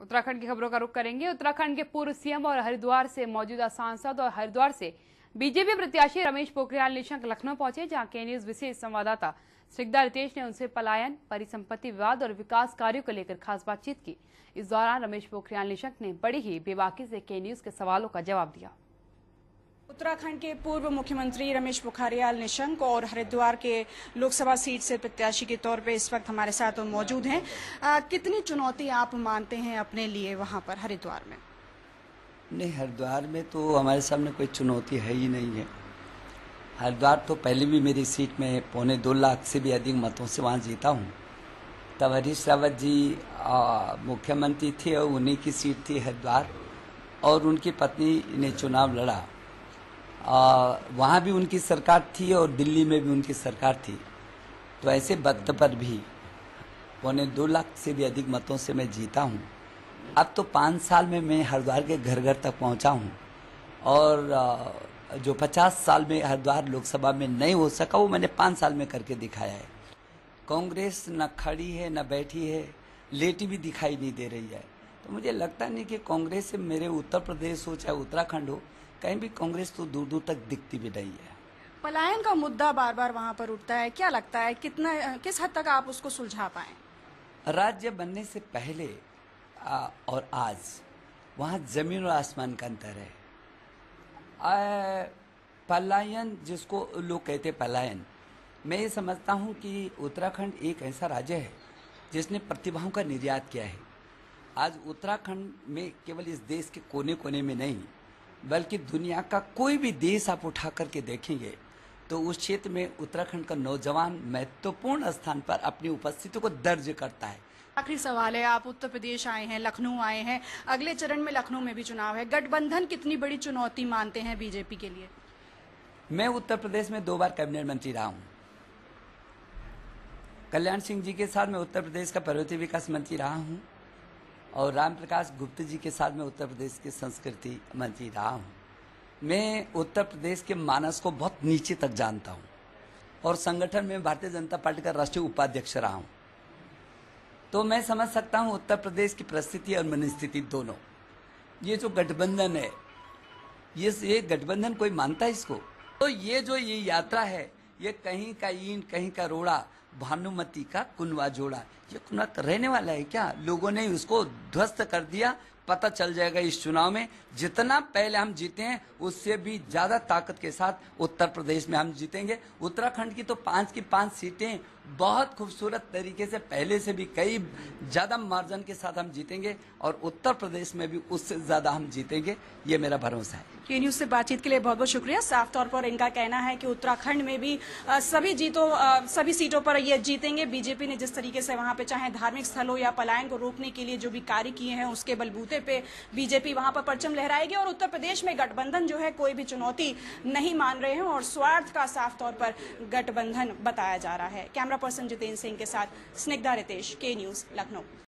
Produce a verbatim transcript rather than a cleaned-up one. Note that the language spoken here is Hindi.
उत्तराखंड की खबरों का रुख करेंगे। उत्तराखंड के पूर्व सीएम और हरिद्वार से मौजूदा सांसद और हरिद्वार से बीजेपी प्रत्याशी रमेश पोखरियाल निशंक लखनऊ पहुंचे, जहां के न्यूज विशेष संवाददाता स्निग्धा रितेश ने उनसे पलायन, परिसंपत्ति विवाद और विकास कार्यों को लेकर खास बातचीत की। इस दौरान रमेश पोखरियाल निशंक ने बड़ी ही बेबाकी से के न्यूज के सवालों का जवाब दिया। उत्तराखंड के पूर्व मुख्यमंत्री रमेश पोखरियाल निशंक और हरिद्वार के लोकसभा सीट से प्रत्याशी के तौर पे इस वक्त हमारे साथ मौजूद हैं। आ, कितनी चुनौती आप मानते हैं अपने लिए वहां पर हरिद्वार में? नहीं, हरिद्वार में तो हमारे सामने कोई चुनौती है ही नहीं है। हरिद्वार तो पहले भी मेरी सीट में पौने दो लाख से भी अधिक मतों से वहाँ जीता हूँ। तब हरीश रावत जी मुख्यमंत्री थे और उन्हीं की सीट थी हरिद्वार, और उनकी पत्नी ने चुनाव लड़ा। वहाँ भी उनकी सरकार थी और दिल्ली में भी उनकी सरकार थी। तो ऐसे वक्त पर भी पौने दो लाख से भी अधिक मतों से मैं जीता हूँ। अब तो पाँच साल में मैं हरिद्वार के घर घर तक पहुँचा हूँ, और जो पचास साल में हरिद्वार लोकसभा में नहीं हो सका वो मैंने पाँच साल में करके दिखाया है। कांग्रेस न खड़ी है न बैठी है, लेटी भी दिखाई नहीं दे रही है। तो मुझे लगता नहीं कि कांग्रेस से मेरे उत्तर प्रदेश हो चाहे उत्तराखंड हो, कहीं भी कांग्रेस तो दूर दूर तक दिखती भी नहीं है। पलायन का मुद्दा बार बार वहां पर उठता है, क्या लगता है कितना किस हद तक आप उसको सुलझा पाए? राज्य बनने से पहले आ, और आज वहाँ जमीन और आसमान का अंतर है। आ, पलायन जिसको लोग कहते पलायन, मैं ये समझता हूँ कि उत्तराखंड एक ऐसा राज्य है जिसने प्रतिभाओं का निर्यात किया है। आज उत्तराखंड में केवल इस देश के कोने कोने में नहीं, बल्कि दुनिया का कोई भी देश आप उठा करके देखेंगे तो उस क्षेत्र में उत्तराखंड का नौजवान महत्वपूर्ण स्थान पर अपनी उपस्थिति को दर्ज करता है। आखिरी सवाल है, आप उत्तर प्रदेश आए हैं, लखनऊ आए हैं, अगले चरण में लखनऊ में भी चुनाव है। गठबंधन कितनी बड़ी चुनौती मानते हैं बीजेपी के लिए? मैं उत्तर प्रदेश में दो बार कैबिनेट मंत्री रहा हूँ। कल्याण सिंह जी के साथ मैं उत्तर प्रदेश का पर्वतीय विकास मंत्री रहा हूँ, और राम प्रकाश गुप्ता जी के साथ मैं उत्तर प्रदेश के संस्कृति मंत्री रहा हूँ। मैं उत्तर प्रदेश के मानस को बहुत नीचे तक जानता हूँ, और संगठन में भारतीय जनता पार्टी का राष्ट्रीय उपाध्यक्ष रहा हूँ। तो मैं समझ सकता हूँ उत्तर प्रदेश की परिस्थिति और मनस्थिति दोनों। ये जो गठबंधन है, ये ये गठबंधन कोई मानता है इसको? तो ये जो ये यात्रा है, ये कहीं का ईंट कहीं का रोड़ा, भानुमति का कुनवा जोड़ा, ये कुनवा रहने वाला है क्या? लोगों ने उसको ध्वस्त कर दिया। पता चल जाएगा इस चुनाव में, जितना पहले हम जीते हैं उससे भी ज्यादा ताकत के साथ उत्तर प्रदेश में हम जीतेंगे। उत्तराखंड की तो पांच की पांच सीटें बहुत खूबसूरत तरीके से पहले से भी कई ज्यादा मार्जिन के साथ हम जीतेंगे, और उत्तर प्रदेश में भी उससे ज्यादा हम जीतेंगे, ये मेरा भरोसा है। के न्यूज से बातचीत के लिए बहुत बहुत शुक्रिया। साफ तौर पर इनका कहना है कि उत्तराखंड में भी आ, सभी जीतों आ, सभी सीटों पर ये जीतेंगे। बीजेपी ने जिस तरीके से वहां पे चाहे धार्मिक स्थलों या पलायन को रोकने के लिए जो भी कार्य किए हैं, उसके बलबूते पे बीजेपी वहां पर परचम लहराएगी, और उत्तर प्रदेश में गठबंधन जो है कोई भी चुनौती नहीं मान रहे हैं, और स्वार्थ का साफ तौर पर गठबंधन बताया जा रहा है। कैमरा पर्सन जितेंद्र सिंह के साथ स्निग्धा रितेश, के न्यूज, लखनऊ।